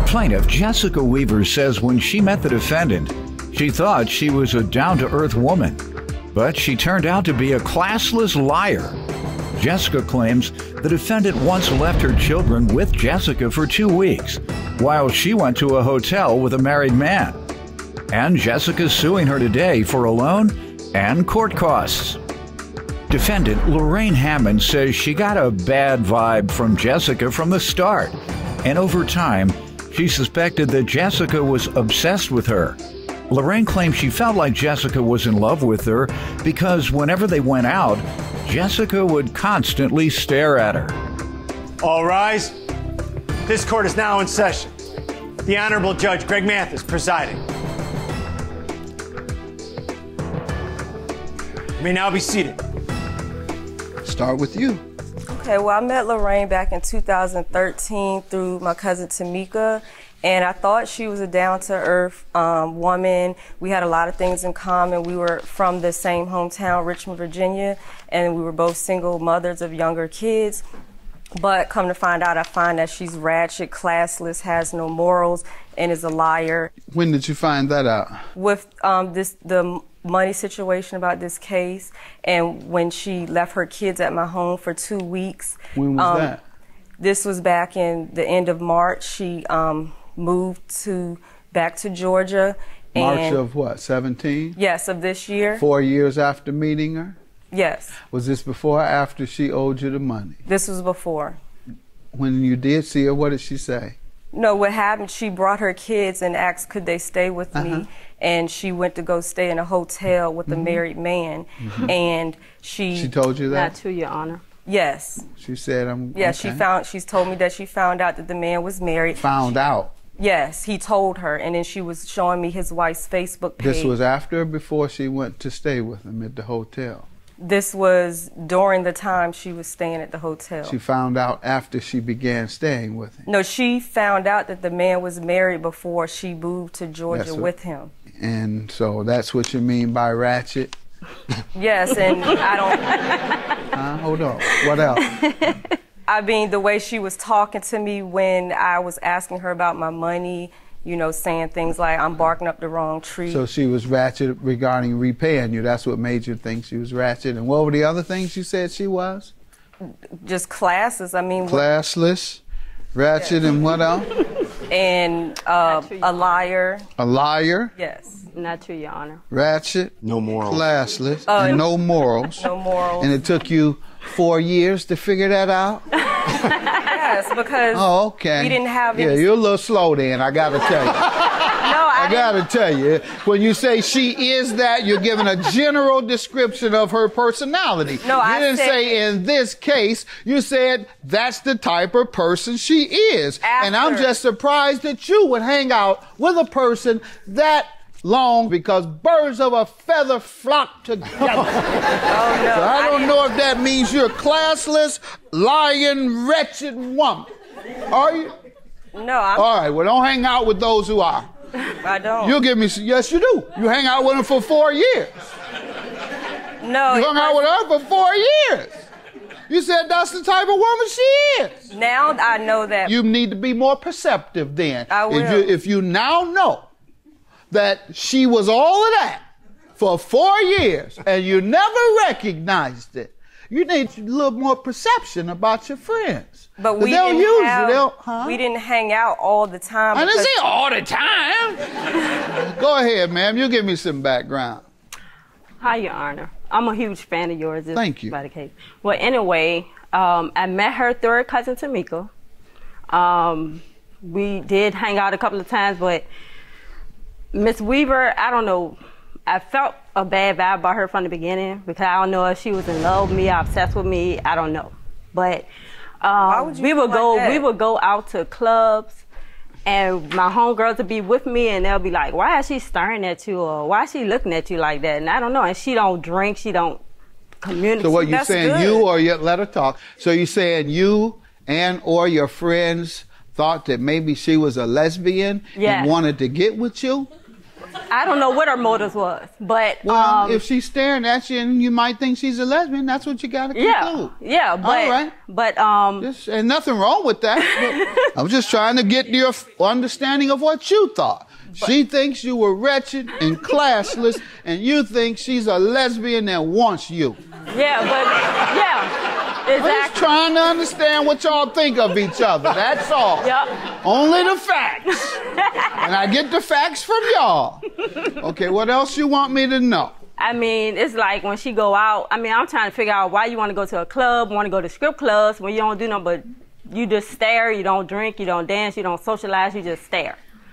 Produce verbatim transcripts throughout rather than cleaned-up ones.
Plaintiff Jessica Weaver says when she met the defendant, she thought she was a down-to-earth woman, but she turned out to be a classless liar. Jessica claims the defendant once left her children with Jessica for two weeks while she went to a hotel with a married man. And Jessica's suing her today for a loan and court costs. Defendant Lorraine Hammond says she got a bad vibe from Jessica from the start, and over time, she suspected that Jessica was obsessed with her. Lorraine claims she felt like Jessica was in love with her because whenever they went out, Jessica would constantly stare at her. All rise. This court is now in session. The Honorable Judge Greg Mathis presiding. You may now be seated. Start with you. Okay, well, I met Lorraine back in two thousand thirteen through my cousin Tamika, and I thought she was a down-to-earth um, woman. We had a lot of things in common. We were from the same hometown, Richmond, Virginia, and we were both single mothers of younger kids. But come to find out, I find that she's ratchet, classless, has no morals, and is a liar. When did you find that out? With um, this the money situation about this case, and when she left her kids at my home for two weeks. When was um, that? This was back in the end of March. She um, moved to back to Georgia. March and, of what, seventeen? Yes, of this year. Four years after meeting her? Yes. Was this before or after she owed you the money? This was before. When you did see her, what did she say? No, what happened, she brought her kids and asked could they stay with Uh-huh. me, and she went to go stay in a hotel with Mm-hmm. a married man, Mm-hmm. and she... She told you that? Not to, Your Honor. Yes. She said, I'm... Yeah, okay. she found, she's told me that she found out that the man was married. Found out? Yes, he told her, and then she was showing me his wife's Facebook page. This was after or before she went to stay with him at the hotel? This was during the time she was staying at the hotel. She found out after she began staying with him? No, she found out that the man was married before she moved to Georgia That's what, with him. And so that's what you mean by ratchet? Yes, and I don't... Uh, hold on. What else? I mean, the way she was talking to me when I was asking her about my money, you know, saying things like, I'm barking up the wrong tree. So she was ratchet regarding repaying you. That's what made you think she was ratchet. And what were the other things you said she was? Just classes. I mean... Classless, ratchet, yeah. And what else? And uh, a liar. A liar? Yes. Not true, Your Honor. Ratchet. No morals. Classless. Uh, and no morals. No morals. And it took you four years to figure that out? Yes, because oh, okay. we didn't have any... Yeah, you're a little slow then, I gotta tell you. No, I, I gotta tell you, when you say she is that, you're giving a general description of her personality. No, you I didn't said... say in this case, you said that's the type of person she is. After. And I'm just surprised that you would hang out with a person that long, because birds of a feather flock together. Oh, no. So I don't I know if that means you're a classless, lying, wretched woman. Are you? No, I'm... All right, well, don't hang out with those who are. I don't. You'll give me, yes, you do. You hang out with them for four years. No. You hung out with her for four years. You said that's the type of woman she is. Now I know that. You need to be more perceptive then. I will. If you, if you now know that she was all of that for four years and you never recognized it, you need a little more perception about your friends. But we they'll didn't, use have, you. They'll, huh? we didn't hang out all the time. I didn't say all the time. Go ahead, ma'am. You give me some background. Hi, Your Honor. I'm a huge fan of yours. Thank you. By the case. Well, anyway, um, I met her through her cousin Tamika. Um, we did hang out a couple of times, but Miss Weaver, I don't know. I felt a bad vibe about her from the beginning because I don't know if she was in love with me, obsessed with me. I don't know, but um, would we would go. Like we would go out to clubs, and my homegirls would be with me, and they'll be like, "Why is she staring at you?" or "Why is she looking at you like that?" And I don't know. And she don't drink. She don't communicate. So what you That's saying? good. You or you let her talk. So you saying you and or your friends thought that maybe she was a lesbian yes. and wanted to get with you? I don't know what her motives was, but Well, um, if she's staring at you and you might think she's a lesbian, that's what you got to conclude. yeah, yeah, but All right. but um, There's ain't nothing wrong with that. I was just trying to get your understanding of what you thought. She thinks you were wretched and classless, and you think she's a lesbian that wants you. yeah, but yeah, I'm just exactly. trying to understand what y'all think of each other. That's all. Yep. Only the facts. And I get the facts from y'all. Okay, what else you want me to know? I mean, it's like when she go out. I mean, I'm trying to figure out why you want to go to a club, want to go to strip clubs when you don't do nothing but you just stare. You don't drink, you don't dance, you don't socialize, you just stare.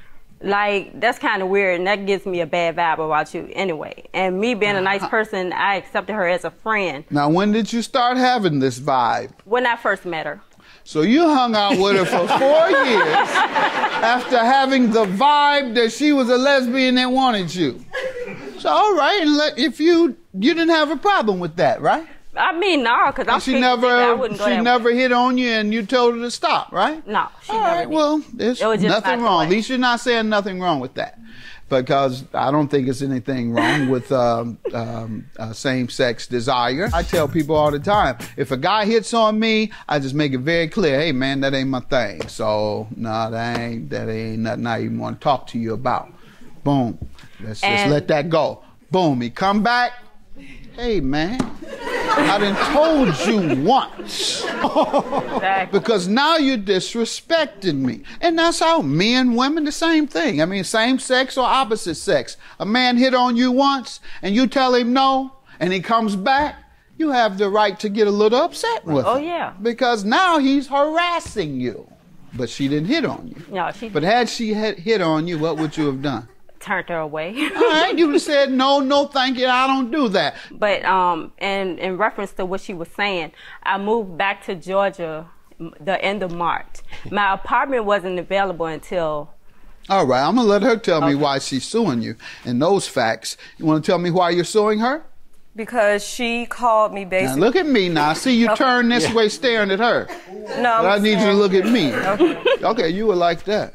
Like, that's kind of weird, and that gives me a bad vibe about you anyway. And me being a nice person, I accepted her as a friend. Now, when did you start having this vibe? When I first met her. So you hung out with her for four years after having the vibe that she was a lesbian that wanted you. So, all right, and let, if you you didn't have a problem with that, right? I mean, no, because I'm She I never wouldn't go she that never way. hit on you and you told her to stop, right? No, she All never right, did. well, there's It was just nothing not the wrong. way. At least you're not saying nothing wrong with that. Because I don't think it's anything wrong with um, um, uh, same-sex desire. I tell people all the time, if a guy hits on me, I just make it very clear, hey, man, that ain't my thing. So, no, nah, that ain't, that ain't nothing I even want to talk to you about. Boom. Let's just And- let that go. Boom. He come back. Hey, man, I done told you once. Exactly. Because now you're disrespecting me. And that's how men, women, the same thing. I mean, same sex or opposite sex. A man hit on you once and you tell him no and he comes back, you have the right to get a little upset with him. Oh, yeah. Because now he's harassing you. But she didn't hit on you. No, she But had she had hit on you, what would you have done? turned her away. All right, you would have said, no, no, thank you, I don't do that. But um, in, in reference to what she was saying, I moved back to Georgia the end of March. My apartment wasn't available until... All right, I'm going to let her tell me Okay. why she's suing you and those facts. You want to tell me why you're suing her? Because she called me Now basically. look at me now. I see you Okay. turn this way staring at her. No, But I I'm need you to saying- look at me. Okay. Okay, you were like that.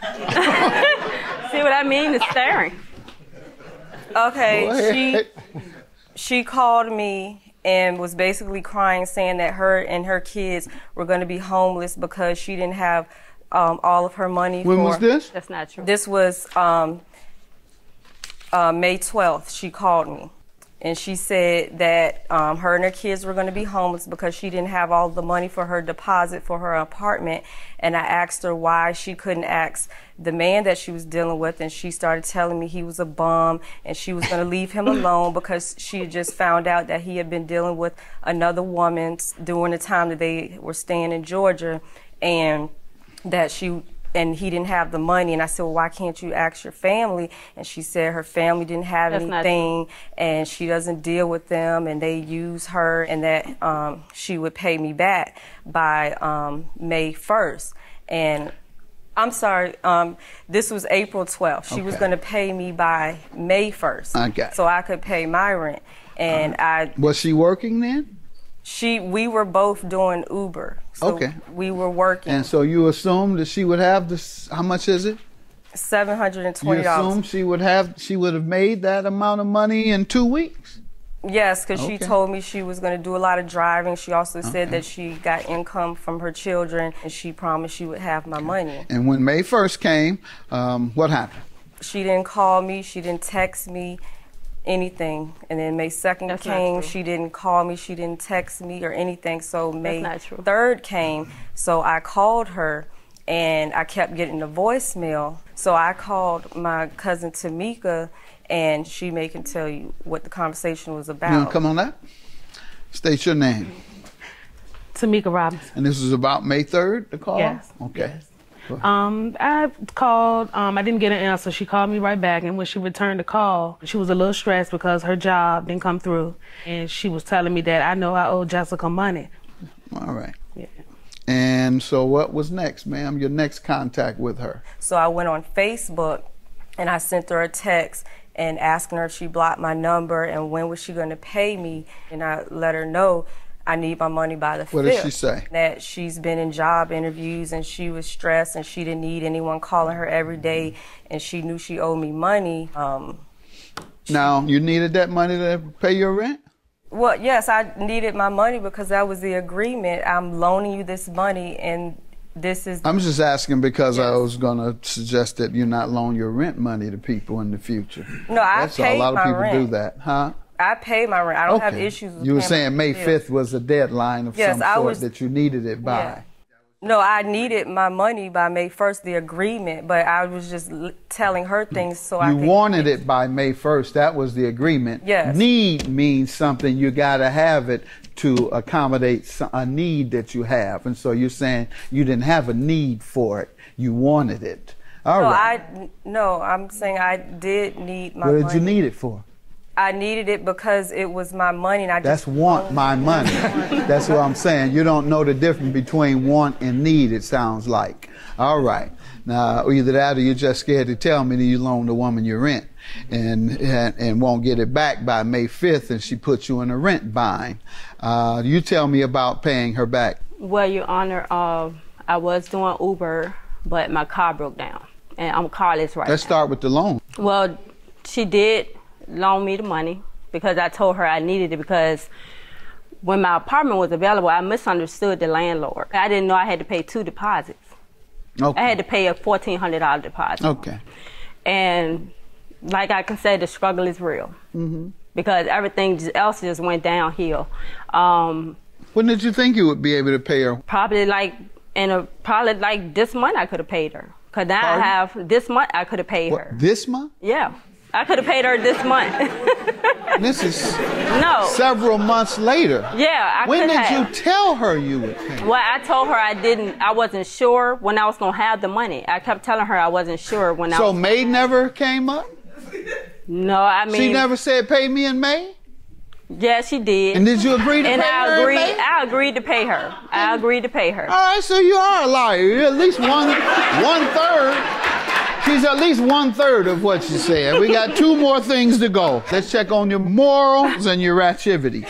See what I mean? It's staring. Go Okay, ahead. she she called me and was basically crying, saying that her and her kids were going to be homeless because she didn't have um, all of her money. When for, was this? That's not true. This was um, uh, May twelfth. She called me. And she said that um, her and her kids were going to be homeless because she didn't have all the money for her deposit for her apartment. And I asked her why she couldn't ask the man that she was dealing with. And she started telling me he was a bum and she was going to leave him alone because she had just found out that he had been dealing with another woman during the time that they were staying in Georgia. And that she... and he didn't have the money. And I said, well, why can't you ask your family? And she said her family didn't have That's not anything, and she doesn't deal with them, and they use her, and that um, she would pay me back by um, May first. And I'm sorry, um, this was April twelfth. She was Okay. going to pay me by May first, Okay. so I could pay my rent. And I, Was she working then? she, we were both doing Uber. So Okay. we were working. And so you assumed that she would have this, how much is it? seven hundred You twenty dollars. assumed she would have, she would have made that amount of money in two weeks? Yes, because Okay. she told me she was going to do a lot of driving. She also said Okay. that she got income from her children, and she promised she would have my money. And when May first came, um, what happened? She didn't call me. She didn't text me anything. And then May second That's not came. true. She didn't call me. She didn't text me or anything. So May not true. third came. So I called her, and I kept getting the voicemail. So I called my cousin Tamika, and she may can tell you what the conversation was about. You want to come on that? State your name. Tamika Robinson. And this was about May third, the call? Yes, Okay. Um, I called. Um, I didn't get an answer. She called me right back, and when she returned the call, she was a little stressed because her job didn't come through, and she was telling me that I know I owe Jessica money. All right. Yeah. And so what was next, ma'am? Your next contact with her? So I went on Facebook, and I sent her a text and asking her if she blocked my number and when was she going to pay me. And I let her know I need my money by the fifth. What did she say? That she's been in job interviews and she was stressed and she didn't need anyone calling her every day and she knew she owed me money. Um, now, you needed that money to pay your rent? Well, yes, I needed my money because that was the agreement. I'm loaning you this money and this is... I'm just asking because yes. I was going to suggest that you not loan your rent money to people in the future. No, I That's paid all. A lot of my people rent. do that, huh? I pay my rent. I don't okay. have issues with You were paying saying May bills. fifth was a deadline of yes, some I sort was, that you needed it by. Yeah. No, I needed my money by May first, the agreement, but I was just l telling her things so you I could... You wanted it by May first. That was the agreement. Yes. Need means something. You got to have it to accommodate a need that you have. And so you're saying you didn't have a need for it. You wanted it. All no, right. I, no, I'm saying I did need my money. money. What did you need it for? I needed it because it was my money and I just... That's want my money. That's what I'm saying. You don't know the difference between want and need, it sounds like. All right. Now, either that or you're just scared to tell me that you loaned the woman your rent and, and, and won't get it back by May fifth and she puts you in a rent bind. Uh, you tell me about paying her back. Well, Your Honor, uh, I was doing Uber, but my car broke down and I'm carless right now. Let's start with the loan. Well, she did loan me the money because I told her I needed it because when my apartment was available, I misunderstood the landlord. I didn't know I had to pay two deposits. Okay. I had to pay a fourteen hundred dollar deposit. Okay. And like I can say, the struggle is real mm-hmm. because everything else just went downhill. Um, when did you think you would be able to pay her? Probably like in a probably like this month I could have paid her. Cause now Pardon? I have this month I could have paid what, her. This month? Yeah. I could have paid her this month. This is no. several months later. Yeah, I When could did have. you tell her you would pay her? Well, I told her I didn't, I wasn't sure when I was going to have the money. I kept telling her I wasn't sure when so I was... So May never came up? No, I mean... She never said pay me in May? Yeah, she did. And did you agree to and pay I her agreed, in May? I agreed to pay her. I agreed to pay her. All right, so you are a liar. You're at least one, one third. She's at least one third of what she said. We got two more things to go. Let's check on your morals and your activity.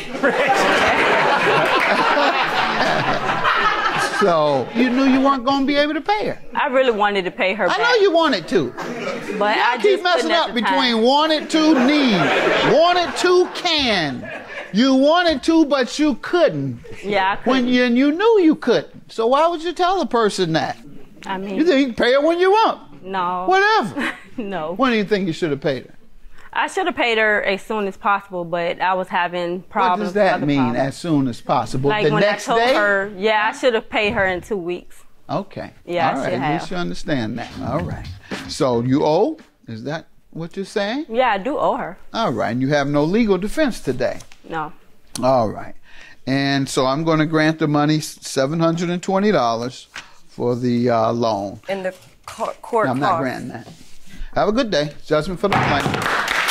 So you knew you weren't going to be able to pay her. I really wanted to pay her I back. know you wanted to. But I I keep just messing up at the between time. wanted to, need. Wanted to, can. You wanted to, but you couldn't. Yeah, I couldn't. When you, and you knew you couldn't. So why would you tell a person that? I mean... You think you can pay her when you want. No. Whatever. No. When do you think you should have paid her? I should have paid her as soon as possible, but I was having problems. What does that other mean, problems. as soon as possible? Like the when next I told day? her, yeah, I should have paid her in two weeks. Okay. Yeah, All I right. should At least have. you understand that. All right. So you owe? Is that what you're saying? Yeah, I do owe her. All right. And you have no legal defense today? No. All right. And so I'm going to grant the money seven hundred twenty dollars for the uh, loan. In the co court No, I'm not cost. granting that. Have a good day. Judgment for the plaintiff.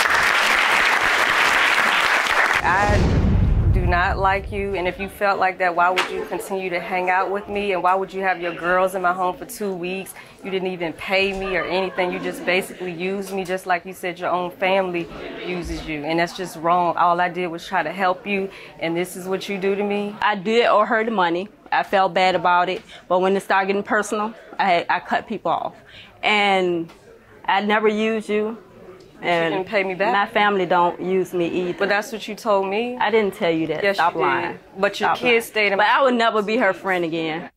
I do not like you, and if you felt like that, why would you continue to hang out with me, and why would you have your girls in my home for two weeks? You didn't even pay me or anything. You just basically used me, just like you said your own family uses you, and that's just wrong. All I did was try to help you, and this is what you do to me? I did owe her the money. I felt bad about it, but when it started getting personal, I, had, I cut people off. And I never used you. And you didn't pay me back? My family don't use me either. But that's what you told me. I didn't tell you that. Yes, Stop you did. lying. But your Stop kids lying. stayed in But my I would never be her friend again.